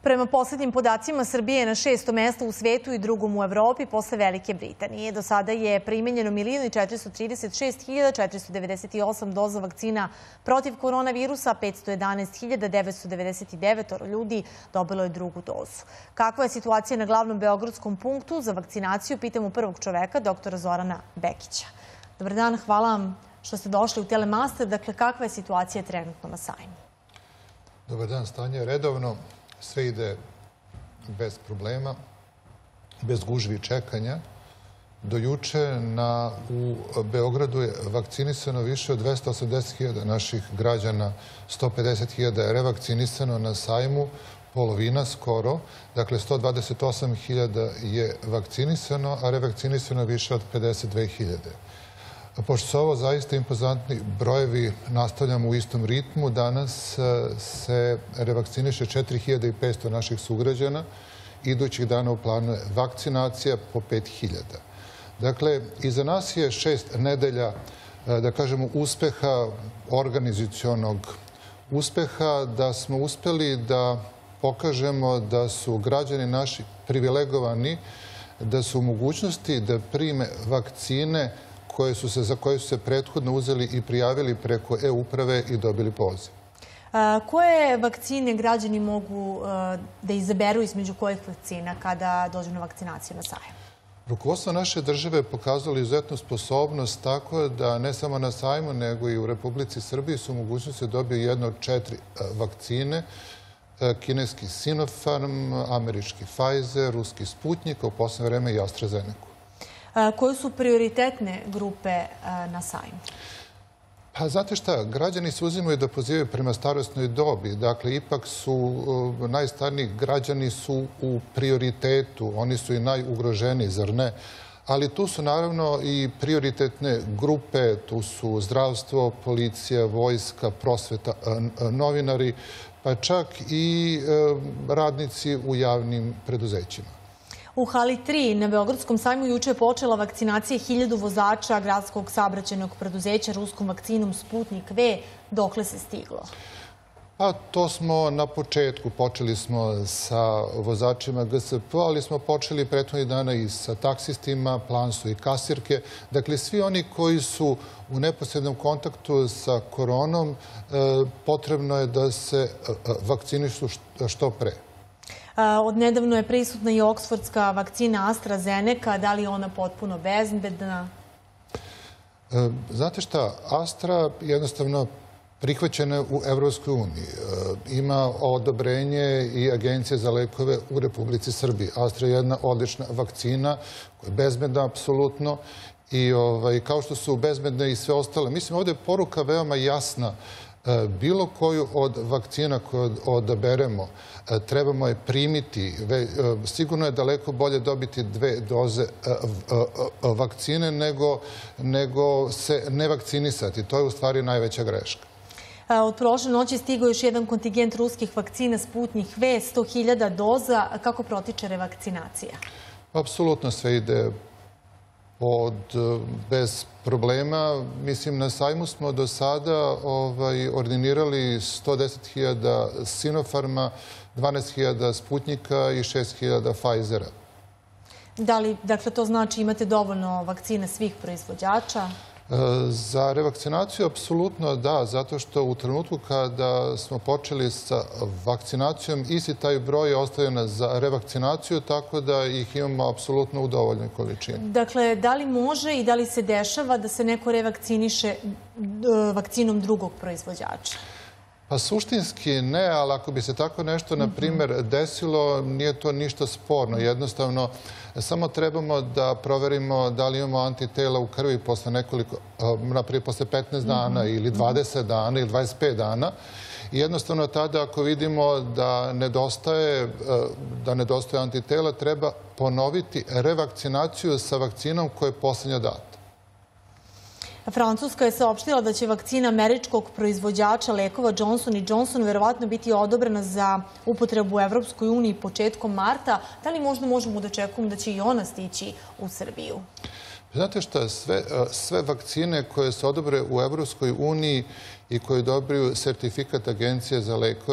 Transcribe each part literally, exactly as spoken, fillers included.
Prema posljednjim podacima, Srbija je na šestom mestu u svetu i drugom u Evropi posle Velike Britanije. Do sada je primenjeno milion četiristo trideset šest hiljada četiristo devedeset osam doza vakcina protiv koronavirusa, a petsto jedanaest hiljada devetsto devedeset devet ljudi dobilo je drugu dozu. Kakva je situacija na glavnom beogradskom punktu za vakcinaciju? Pitamo prvog čoveka, doktora Zorana Bekića. Dobar dan, hvala vam što ste došli u Telemaster. Dakle, kakva je situacija trenutno na sajmu? Dobar dan, stanje je redovno. Sve ide bez problema, bez gužvi čekanja. Do juče u Beogradu je vakcinisano više od dvesta osamdeset hiljada naših građana, sto pedeset hiljada je revakcinisano na sajmu, polovina skoro, dakle sto dvadeset osam hiljada je vakcinisano, a revakcinisano više od pedeset dve hiljade. Pošto su ovo zaista impozantni brojevi, nastavljamo u istom ritmu. Danas se revakciniše četiri hiljade petsto naših sugrađana. Idućih dana u planu je vakcinacija po pet hiljada. Dakle, iza nas je šest nedelja, da kažemo, uspeha, organizacionog uspeha, da smo uspeli da pokažemo da su građani naši privilegovani, da su u mogućnosti da prime vakcine za koje su se prethodno uzeli i prijavili preko e-uprave i dobili poziv. Koje vakcine građani mogu da izaberu između kojih vakcina kada dođu na vakcinaciju na sajmu? Rukovodstvo naše države je pokazalo izuzetnu sposobnost tako da ne samo na sajmu, nego i u Republici Srbiji su mogućnosti da dobiju jedno od četiri vakcine. Kineski Sinopharm, američki Pfizer, ruski Sputnik, a u poslednje vreme i AstraZeneca. Koje su prioritetne grupe na sajmu? Pa, znate šta, građani se uzimaju da pozivaju prema starosnoj dobi. Dakle, ipak su najstarniji građani su u prioritetu, oni su i najugroženiji, zar ne? Ali tu su naravno i prioritetne grupe, tu su zdravstvo, policija, vojska, prosveta, novinari, pa čak i radnici u javnim preduzećima. U hali tri na Beogradskom sajmu juče je počela vakcinacija hiljadu vozača gradskog saobraćajnog preduzeća ruskom vakcinom Sputnik V. Dokle se stiglo? Pa to smo na početku. Počeli smo sa vozačima G S P, ali smo počeli prethodnih dana i sa taksistima, plan su i kasirke. Dakle, svi oni koji su u neposrednom kontaktu sa koronom, potrebno je da se vakcinišu što pre. Od nedavno je prisutna i oksfordska vakcina AstraZeneca. Da li je ona potpuno bezbedna? Znate šta, Astra jednostavno prihvaćena u Evropskoj uniji. Ima odobrenje i Agencije za lekove u Republici Srbiji. Astra je jedna odlična vakcina koja je bezbedna apsolutno i kao što su bezbedne i sve ostale. Mislim, ovdje je poruka veoma jasna. Bilo koju od vakcina koju odaberemo, trebamo je primiti. Sigurno je daleko bolje dobiti dve doze vakcine nego se ne vakcinisati. To je u stvari najveća greška. Od prošle noći stigao još jedan kontingent ruskih vakcina Sputnik V, sto hiljada doza. Kako protiče revakcinacija? Apsolutno sve ide bez problema. Mislim, na sajmu smo do sada ordinirali sto deset hiljada Sinopharma, dvanaest hiljada Sputnika i šest hiljada Pfizera. Da li, dakle, to znači imate dovoljno vakcina svih proizvođača? Za revakcinaciju apsolutno da, zato što u trenutku kada smo počeli sa vakcinacijom, isti taj broj je ostavljen za revakcinaciju, tako da ih imamo apsolutno u dovoljnoj količini. Dakle, da li može i da li se dešava da se neko revakciniše vakcinom drugog proizvođača? Pa suštinski ne, ali ako bi se tako nešto, na primjer, desilo, nije to ništa sporno. Jednostavno, samo trebamo da proverimo da li imamo antitela u krvi posle nekoliko, naprijed posle petnaest dana ili dvadeset dana ili dvadeset pet dana. I jednostavno tada ako vidimo da nedostaje, da nedostaje antitela, treba ponoviti revakcinaciju sa vakcinom koja je posljednja data. Francuska je saopštila da će vakcina američkog proizvođača lekova Johnson and Johnson verovatno biti odobrena za upotrebu u Evropskoj uniji početkom marta. Da li možda možemo da očekujemo da će i ona stići u Srbiju? Znate šta, sve vakcine koje se odobre u Evropskoj uniji i koje dobiju sertifikat Agencije za lekove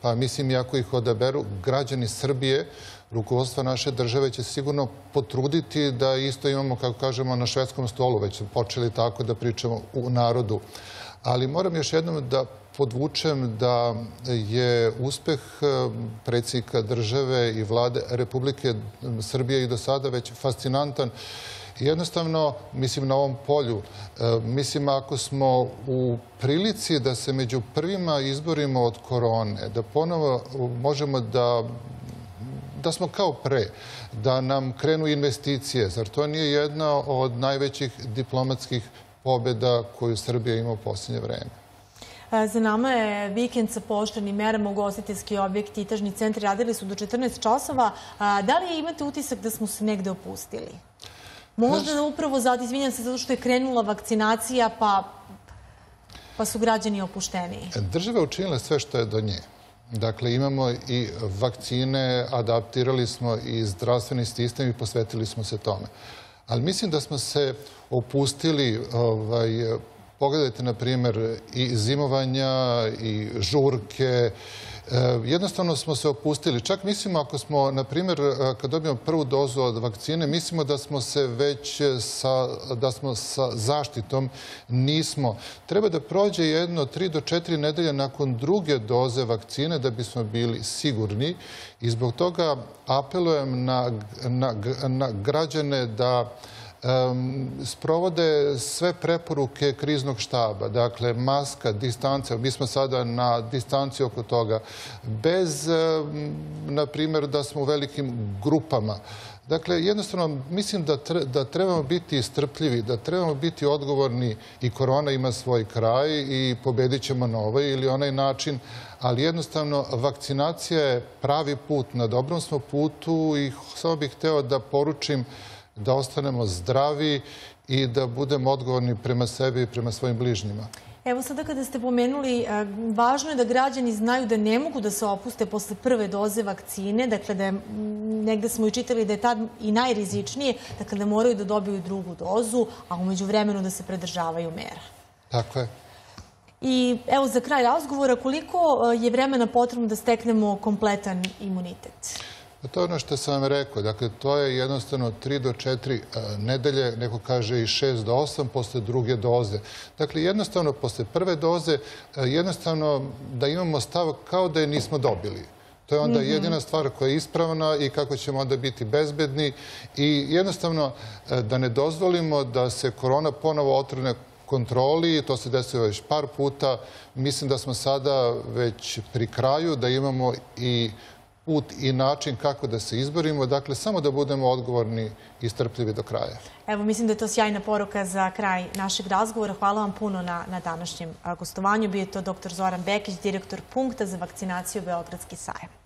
pa mislim i ako ih odaberu građani Srbije, rukovodstva naše države će sigurno potruditi da isto imamo, kako kažemo, na švedskom stolu, već su počeli tako da pričamo u narodu. Ali moram još jednom da podvučem da je uspeh predsjednika države i vlade Republike Srbije i do sada već fascinantan. Jednostavno, mislim na ovom polju, mislim ako smo u prilici da se među prvima izborimo od korone, da ponovo možemo da da smo kao pre, da nam krenu investicije. Zar to nije jedna od najvećih diplomatskih pobjeda koju Srbija ima u posljednje vreme? Za nama je vikend sa pooštrenim merama, ugostiteljski objekti i tržni centri radili su do četrnaest časova. Da li imate utisak da smo se negde opustili? Možda da upravo zato, izvinjam se, zato što je krenula vakcinacija, pa, pa su građani opušteniji. Država je učinila sve što je do nje. Dakle, imamo i vakcine, adaptirali smo i zdravstveni sistem i posvetili smo se tome. Ali mislim da smo se opustili, ovaj, pogledajte, na primjer, i zimovanja, i žurke. Jednostavno smo se opustili. Čak mislimo, ako smo, na primjer, kad dobijemo prvu dozu od vakcine, mislimo da smo se već sa, da smo sa zaštitom, nismo. Treba da prođe jedno tri do četiri nedelje nakon druge doze vakcine da bismo bili sigurni i zbog toga apelujem na, na, na građane da sprovode sve preporuke kriznog štaba. Dakle, maska, distancija, mi smo sada na distanciji oko toga, bez, na primjer, da smo u velikim grupama. Dakle, jednostavno, mislim da, da trebamo biti strpljivi, da trebamo biti odgovorni i korona ima svoj kraj i pobedit ćemo na ovaj ili onaj način, ali jednostavno vakcinacija je pravi put, na dobrom smo putu i samo bih hteo da poručim da ostanemo zdravi i da budemo odgovorni prema sebi i prema svojim bližnjima. Evo sada kada ste pomenuli, važno je da građani znaju da ne mogu da se opuste posle prve doze vakcine, dakle da je, negde smo i čitali da je tad i najrizičnije, dakle da moraju da dobiju drugu dozu, a umeđu vremenu da se pridržavaju mera. Tako je. I evo za kraj razgovora, koliko je vremena potrebno da steknemo kompletan imunitet? To je ono što sam vam rekao. Dakle, to je jednostavno tri do četiri nedelje, neko kaže i šest do osam posle druge doze. Dakle, jednostavno posle prve doze, jednostavno da imamo stav kao da je nismo dobili. To je onda jedina stvar koja je ispravna i kako ćemo onda biti bezbedni i jednostavno da ne dozvolimo da se korona ponovo otrgne kontroli, to se desilo već par puta. Mislim da smo sada već pri kraju, da imamo i put i način kako da se izborimo. Dakle, samo da budemo odgovorni i strpljivi do kraja. Evo, mislim da je to sjajna poruka za kraj našeg razgovora. Hvala vam puno na, na današnjem gostovanju. Bio je to doktor Zoran Bekić, direktor punkta za vakcinaciju Beogradski sajam.